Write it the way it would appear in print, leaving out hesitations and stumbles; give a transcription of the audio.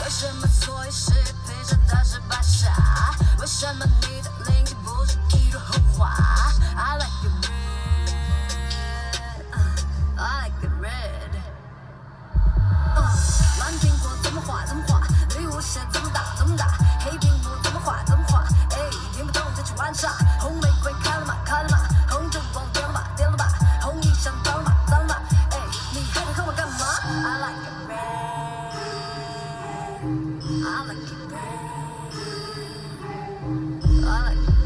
为什么所有事配着他是把傻？为什么你的灵体不是一朵红花 ？I like it red, I like it red。蓝苹果怎么画怎么画，绿无限怎么打怎么打，黑屏幕怎么画怎么画，哎，听不懂再去玩耍。红玫瑰开了吗？开了吗？红灯光点了吧？点了吧？红衣裳脏了吗？脏了吗？哎，你还能和我干嘛 ？I like it red, I like it red, I like it red。